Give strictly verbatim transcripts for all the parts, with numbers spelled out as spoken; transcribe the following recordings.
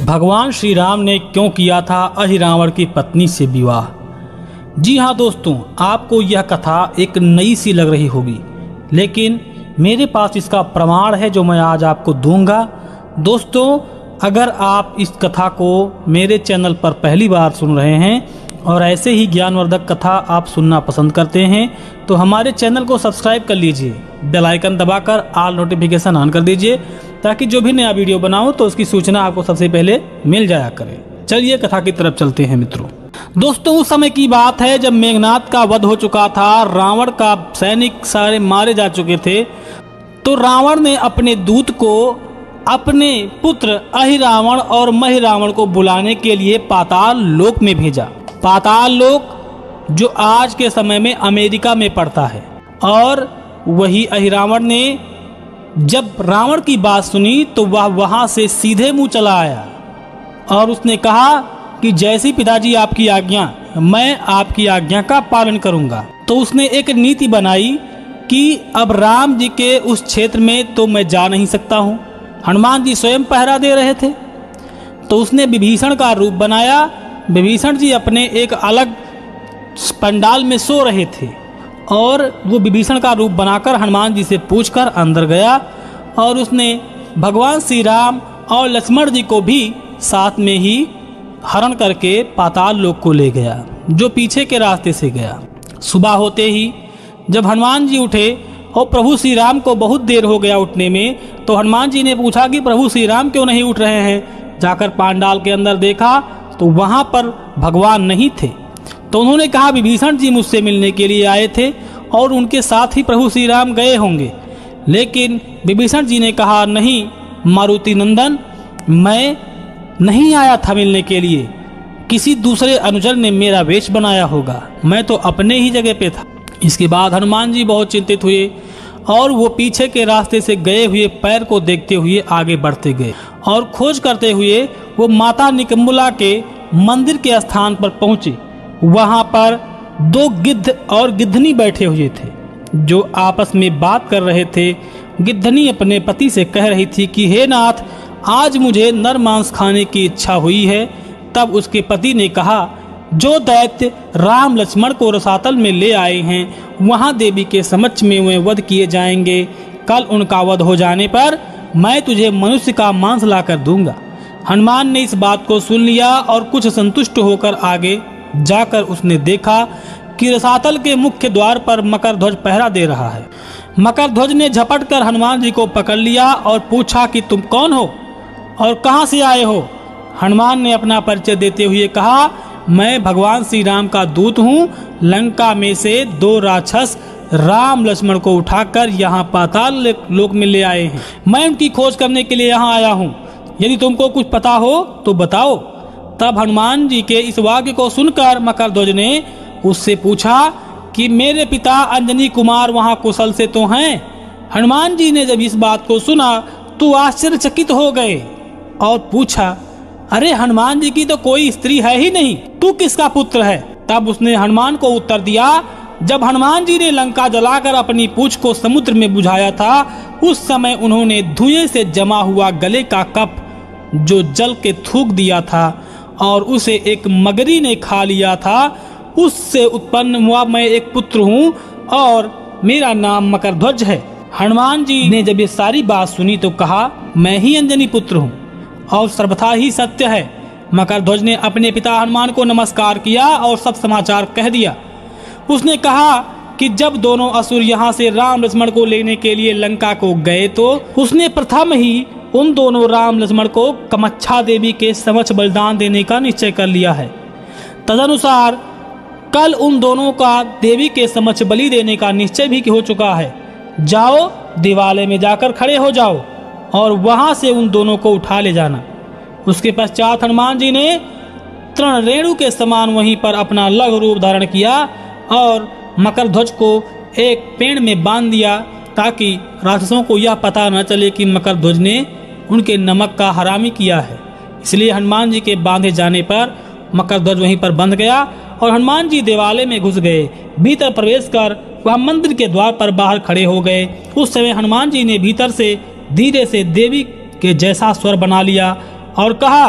भगवान श्री राम ने क्यों किया था अहिरावण की पत्नी से विवाह। जी हाँ दोस्तों, आपको यह कथा एक नई सी लग रही होगी, लेकिन मेरे पास इसका प्रमाण है जो मैं आज आपको दूंगा। दोस्तों, अगर आप इस कथा को मेरे चैनल पर पहली बार सुन रहे हैं और ऐसे ही ज्ञानवर्धक कथा आप सुनना पसंद करते हैं तो हमारे चैनल को सब्सक्राइब कर लीजिए, बेल आइकन दबाकर ऑल नोटिफिकेशन ऑन कर दीजिए ताकि जो भी नया वीडियो बनाऊं तो उसकी सूचना आपको सबसे पहले मिल जाया करे। चलिए कथा की तरफ चलते हैं मित्रों। दोस्तों, उस समय की बात है जब मेघनाद का वध हो चुका था, रावण का सैनिक सारे मारे जा चुके थे। तो रावण ने अपने दूत को अपने पुत्र अहिरावण और महिरावण को बुलाने के लिए पाताल लोक में भेजा। पाताल लोक जो आज के समय में अमेरिका में पड़ता है। और वही अहिरावण ने जब रावण की बात सुनी तो वह वहां से सीधे मुंह चला आया और उसने कहा कि जैसी पिताजी आपकी आज्ञा, मैं आपकी आज्ञा का पालन करूंगा। तो उसने एक नीति बनाई कि अब राम जी के उस क्षेत्र में तो मैं जा नहीं सकता हूं। हनुमान जी स्वयं पहरा दे रहे थे। तो उसने विभीषण का रूप बनाया। विभीषण जी अपने एक अलग पंडाल में सो रहे थे और वो विभीषण का रूप बनाकर हनुमान जी से पूछकर अंदर गया और उसने भगवान श्री राम और लक्ष्मण जी को भी साथ में ही हरण करके पाताल लोक को ले गया, जो पीछे के रास्ते से गया। सुबह होते ही जब हनुमान जी उठे और प्रभु श्री राम को बहुत देर हो गया उठने में, तो हनुमान जी ने पूछा कि प्रभु श्री राम क्यों नहीं उठ रहे हैं। जाकर पांडाल के अंदर देखा तो वहां पर भगवान नहीं थे। तो उन्होंने कहा विभीषण जी मुझसे मिलने के लिए आए थे और उनके साथ ही प्रभु श्री राम गए होंगे। लेकिन विभीषण जी ने कहा नहीं मारुति नंदन, मैं नहीं आया था मिलने के लिए, किसी दूसरे अनुचर ने मेरा वेश बनाया होगा, मैं तो अपने ही जगह पे था। इसके बाद हनुमान जी बहुत चिंतित हुए और वो पीछे के रास्ते से गए हुए पैर को देखते हुए आगे बढ़ते गए और खोज करते हुए वो माता निकम्बुला के मंदिर के स्थान पर पहुंचे। वहां पर दो गिद्ध और गिद्धनी बैठे हुए थे जो आपस में बात कर रहे थे। गिद्धनी अपने पति से कह रही थी कि हे नाथ, आज मुझे नर मांस खाने की इच्छा हुई है। तब उसके पति ने कहा जो दैत्य राम लक्ष्मण को रसातल में ले आए हैं वहां देवी के समक्ष में वे वध किए जाएंगे। कल उनका वध हो जाने पर मैं तुझे मनुष्य का मांस लाकर दूंगा। हनुमान ने इस बात को सुन लिया और कुछ संतुष्ट होकर आगे जाकर उसने देखा कि रसातल के मुख्य द्वार पर मकरध्वज पहरा दे रहा है। मकरध्वज ने झपट कर हनुमान जी को पकड़ लिया और पूछा कि तुम कौन हो और कहां से आए हो। हनुमान ने अपना परिचय देते हुए कहा मैं भगवान श्री राम का दूत हूँ। लंका में से दो राक्षस राम लक्ष्मण को उठाकर यहाँ पाताल लोक में ले आए हैं। मैं उनकी खोज करने के लिए यहाँ आया हूँ, यदि तुमको कुछ पता हो तो बताओ। तब हनुमान जी के इस वाक्य को सुनकर मकरध्वज ने उससे पूछा कि मेरे पिता अंजनी कुमार वहाँ कुशल से तो हैं। हनुमान जी ने जब इस बात को सुना तो आश्चर्यचकित हो गए और पूछा अरे हनुमान जी की तो कोई स्त्री है ही नहीं, तू किसका पुत्र है। तब उसने हनुमान को उत्तर दिया जब हनुमान जी ने लंका जलाकर अपनी पूंछ को समुद्र में बुझाया था, उस समय उन्होंने धुएं से जमा हुआ गले का कप जो जल के थूक दिया था और उसे एक मगरी ने खा लिया था। उससे उत्पन्न हुआ मैं एक पुत्र हूँ और मेरा नाम मकरध्वज है। हनुमान जी ने जब ये सारी बात सुनी तो कहा मैं ही अंजनी पुत्र हूँ और सर्वथा ही सत्य है। मकरध्वज ने अपने पिता हनुमान को नमस्कार किया और सब समाचार कह दिया। उसने कहा कि जब दोनों असुर यहाँ से राम लक्ष्मण को लेने के लिए लंका को गए तो उसने प्रथम ही उन दोनों राम लक्ष्मण को कामाक्षा देवी के समक्ष बलिदान देने का निश्चय कर लिया है। तदनुसार कल उन दोनों का देवी के समक्ष बलि देने का निश्चय भी हो चुका है। जाओ देवालय में जाकर खड़े हो जाओ और वहां से उन दोनों को उठा ले जाना। उसके पश्चात हनुमान जी ने तृण रेणु के समान वहीं पर अपना लघु रूप धारण किया और मकरध्वज को एक पेड़ में बांध दिया ताकि राक्षसों को यह पता न चले कि मकरध्वज ने उनके नमक का हरामी किया है। इसलिए हनुमान जी के बांधे जाने पर मकरध्वज वहीं पर बंध गया और हनुमान जी देवालय में घुस गए। भीतर प्रवेश कर वह मंदिर के द्वार पर बाहर खड़े हो गए। उस समय हनुमान जी ने भीतर से धीरे से देवी के जैसा स्वर बना लिया और कहा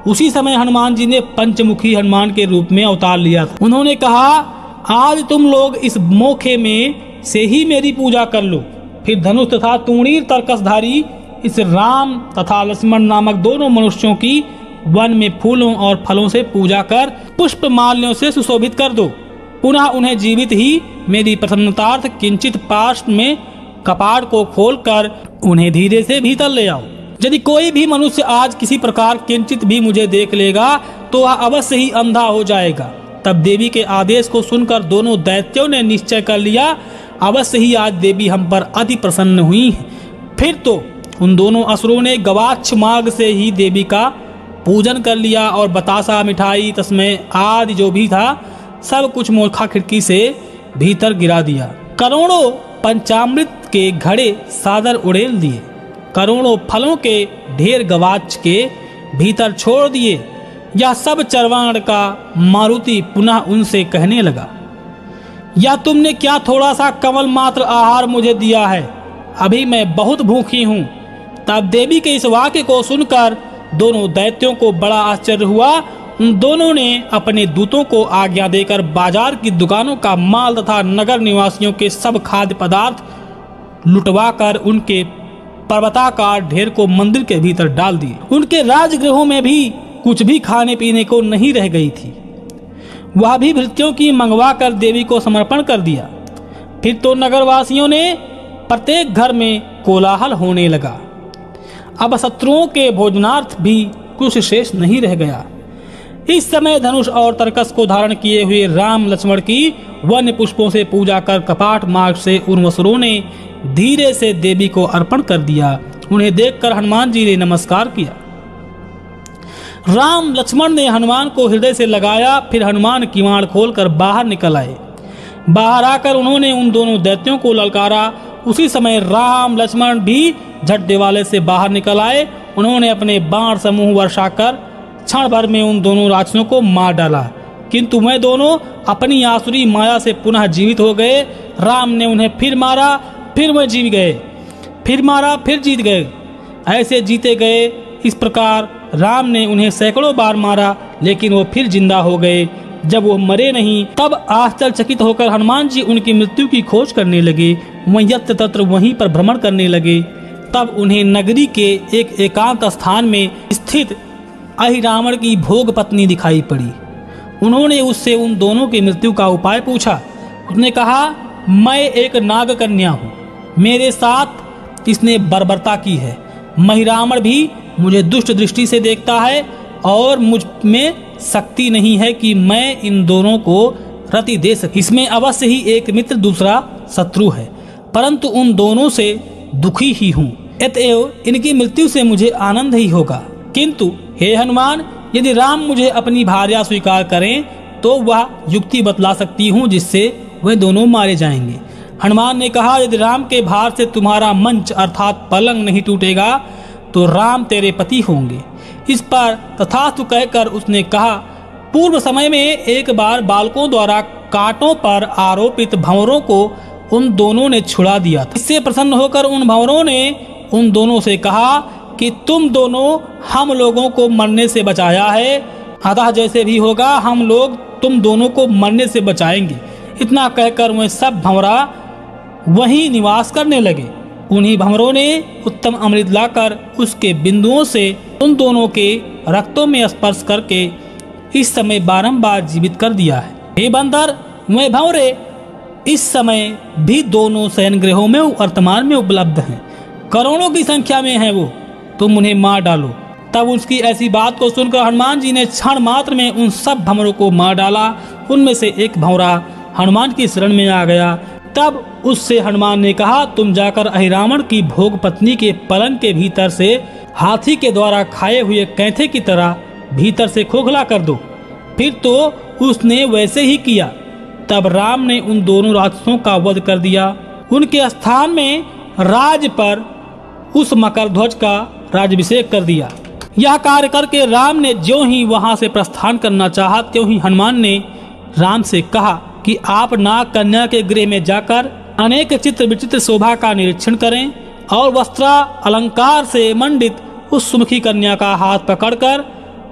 उसी समय हनुमान जी ने पंचमुखी हनुमान के रूप में अवतार लिया था। उन्होंने कहा, आज तुम लोग इस मोखे में से ही मेरी पूजा कर लो। फिर धनुष तथा तूणीर तरकसधारी इस राम तथा लक्ष्मण नामक दोनों मनुष्यों की वन में फूलों और फलों से पूजा कर पुष्प माल्यों से सुशोभित कर दो। पुनः उन्हें जीवित ही मेरी प्रसन्नतार्थ किंचित पार्श्व में कपाट को खोलकर उन्हें धीरे से भीतर ले आओ। यदि कोई भी मनुष्य आज किसी प्रकार किंचित भी मुझे देख लेगा तो वह अवश्य ही अंधा हो जाएगा। तब देवी के आदेश को सुनकर दोनों दैत्यों ने निश्चय कर लिया, अवश्य ही आज देवी हम पर अति प्रसन्न हुई है। फिर तो उन दोनों असुरों ने गवाक्ष मार्ग से ही देवी का पूजन कर लिया और बतासा, मिठाई, तस्मै आदि जो भी था सब कुछ मोखा खिड़की से भीतर गिरा दिया। करोड़ों पंचामृत के घड़े सादर उड़ेल दिए, करोड़ों फलों के ढेर गवाक्ष के भीतर छोड़ दिए। यह सब चरवाण का मारुति पुनः उनसे कहने लगा, या तुमने क्या थोड़ा सा कमल मात्र आहार मुझे दिया है? अभी मैं बहुत भूखी हूँ। तब देवी के इस वाक्य को सुनकर दोनों दैत्यों को बड़ा आश्चर्य हुआ। उन दोनों ने अपने दूतों को आज्ञा देकर बाजार की दुकानों का माल तथा नगर निवासियों के सब खाद्य पदार्थ लुटवा कर उनके पर्वताकार ढेर को मंदिर के भीतर डाल दिए। उनके राजगृहों में भी कुछ भी खाने पीने को नहीं रह गई थी। वह भी भृत्यों की मंगवा कर देवी को समर्पण कर दिया। फिर तो नगरवासियों ने प्रत्येक घर में कोलाहल होने लगा। अब शत्रुओं के भोजनार्थ भी कुछ शेष नहीं रह गया। इस समय धनुष और तरकस को धारण किए हुए राम लक्ष्मण की वन्य पुष्पों से पूजा कर कपाट मार्ग से उन असुरों ने धीरे से देवी को अर्पण कर दिया। उन्हें देखकर हनुमान जी ने नमस्कार किया। राम लक्ष्मण ने हनुमान को हृदय से लगाया। फिर हनुमान किवाड़ खोलकर बाहर निकल आए। बाहर आकर उन्होंने उन दोनों दैत्यों को ललकारा। उसी समय राम लक्ष्मण भी झट दिवाले से बाहर निकल आए। उन्होंने अपने बाण समूह वर्षा कर क्षण भर में उन दोनों राक्षसों को मार डाला, किंतु वह दोनों अपनी आसुरी माया से पुनः जीवित हो गए। राम ने उन्हें फिर मारा, फिर वह जीत गए, फिर मारा, फिर जीत गए। ऐसे जीते गए। इस प्रकार राम ने उन्हें सैकड़ों बार मारा, लेकिन वो फिर जिंदा हो गए। जब वो मरे नहीं तब आश्चर्यचकित होकर हनुमान जी उनकी मृत्यु की खोज करने लगे। वह यत्र तत्र वहीं पर भ्रमण करने लगे। तब उन्हें नगरी के एक एकांत स्थान में स्थित अहिरावण की भोग पत्नी दिखाई पड़ी। उन्होंने उससे उन दोनों की मृत्यु का उपाय पूछा। उसने कहा, मैं एक नाग कन्या हूँ, मेरे साथ इसने बर्बरता की है। महिरावण भी मुझे दुष्ट दृष्टि से देखता है और मुझ में शक्ति नहीं है कि मैं इन दोनों को रति दे सकूं। इसमें अवश्य ही एक मित्र दूसरा शत्रु है, परंतु उन दोनों से दुखी ही हूँ। अतएव इनकी मृत्यु से मुझे आनंद ही होगा। किंतु हे हनुमान, यदि राम मुझे अपनी भार्या स्वीकार करें तो वह युक्ति बतला सकती हूँ जिससे वे दोनों मारे जाएंगे। हनुमान ने कहा, यदि राम के भार से तुम्हारा मंच अर्थात पलंग नहीं टूटेगा तो राम तेरे पति होंगे। इस पर तथास्तु कहकर उसने कहा, पूर्व समय में एक बार बालकों द्वारा कांटों पर आरोपित भंवरों को उन दोनों ने छुड़ा दिया था। इससे प्रसन्न होकर उन भंवरों ने उन दोनों से कहा कि तुम दोनों हम लोगों को मरने से बचाया है, अतः जैसे भी होगा हम लोग तुम दोनों को मरने से बचाएंगे। इतना कहकर वह सब भंवरा वहीं निवास करने लगे। उन्हीं भंवरों ने उत्तम अमृत लाकर उसके बिंदुओं से उन दोनों के रक्तों में स्पर्श करके इस समय बारंबार जीवित कर दिया है। हे बंदर, वह भंवरे इस समय भी दोनों शयन गृहों में वर्तमान में उपलब्ध हैं। करोड़ों की संख्या में है वो, तुम उन्हें मार डालो। तब उसकी ऐसी बात को सुनकर हनुमान जी ने क्षण मात्र में उन सब भंवरों को मार डाला। उनमें से एक भंवरा हनुमान की शरण में आ गया। तब उससे हनुमान ने कहा, तुम जाकर अहिरावण की भोग पत्नी के पलंग के भीतर से हाथी के द्वारा खाए हुए कैंथे की तरह भीतर से खोखला कर दो। फिर तो उसने वैसे ही किया। तब राम ने उन दोनों राक्षसों का वध कर दिया। उनके स्थान में राज पर उस मकर ध्वज का राज्याभिषेक कर दिया। यह कार्य करके राम ने ज्यों ही वहां से प्रस्थान करना चाहा, त्यों ही हनुमान ने राम से कहा कि आप नाग कन्या के गृह में जाकर अनेक चित्र विचित्र शोभा का निरीक्षण करें और वस्त्र अलंकार से मंडित उस सुमुखी कन्या का हाथ पकड़कर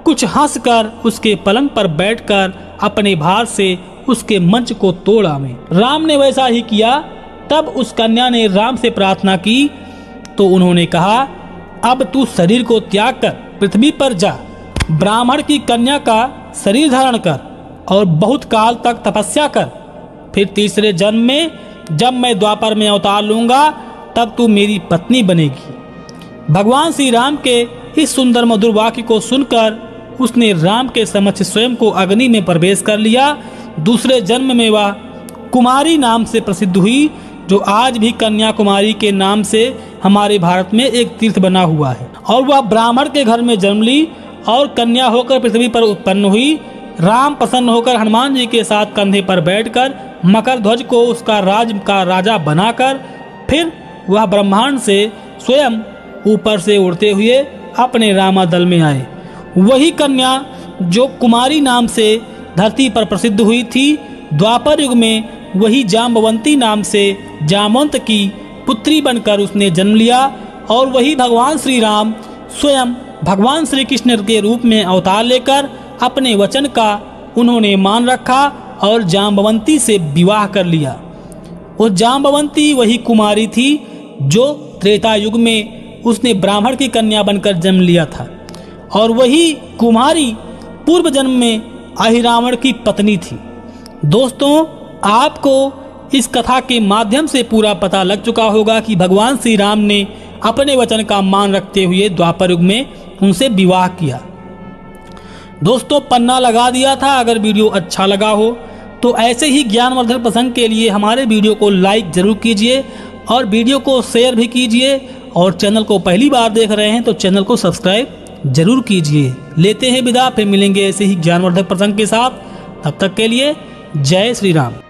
कुछ हंसकर उसके पलंग पर बैठकर अपने भार से उसके मंच को तोड़ा में। राम ने वैसा ही किया। तब उस कन्या ने राम से प्रार्थना की तो उन्होंने कहा, अब तू शरीर को त्याग कर पृथ्वी पर जा, ब्राह्मण की कन्या का शरीर धारण कर और बहुत काल तक तपस्या कर। फिर तीसरे जन्म में जब मैं द्वापर में अवतार लूंगा तब तू मेरी पत्नी बनेगी। भगवान श्री राम के इस सुंदर मधुर वाक्य को सुनकर उसने राम के समक्ष स्वयं को अग्नि में प्रवेश कर लिया। दूसरे जन्म में वह कुमारी नाम से प्रसिद्ध हुई, जो आज भी कन्याकुमारी के नाम से हमारे भारत में एक तीर्थ बना हुआ है। और वह ब्राह्मण के घर में जन्म ली और कन्या होकर पृथ्वी पर उत्पन्न हुई। राम प्रसन्न होकर हनुमान जी के साथ कंधे पर बैठकर मकर ध्वज को उसका राज का राजा बनाकर फिर वह ब्रह्मांड से स्वयं ऊपर से उड़ते हुए अपने रामादल में आए। वही कन्या जो कुमारी नाम से धरती पर प्रसिद्ध हुई थी, द्वापर युग में वही जाम्बवंती नाम से जामवंत की पुत्री बनकर उसने जन्म लिया। और वही भगवान श्री राम स्वयं भगवान श्री कृष्ण के रूप में अवतार लेकर अपने वचन का उन्होंने मान रखा और जाम्बवंती से विवाह कर लिया। वो जाम्बवंती वही कुमारी थी जो त्रेता युग में उसने ब्राह्मण की कन्या बनकर जन्म लिया था। और वही कुमारी पूर्व जन्म में अहिरावण की पत्नी थी। दोस्तों, आपको इस कथा के माध्यम से पूरा पता लग चुका होगा कि भगवान श्री राम ने अपने वचन का मान रखते हुए द्वापर युग में उनसे विवाह किया। दोस्तों, पन्ना लगा दिया था। अगर वीडियो अच्छा लगा हो तो ऐसे ही ज्ञानवर्धक प्रसंग के लिए हमारे वीडियो को लाइक जरूर कीजिए और वीडियो को शेयर भी कीजिए। और चैनल को पहली बार देख रहे हैं तो चैनल को सब्सक्राइब जरूर कीजिए। लेते हैं विदा, फिर मिलेंगे ऐसे ही ज्ञानवर्धक प्रसंग के साथ। तब तक के लिए जय श्री राम।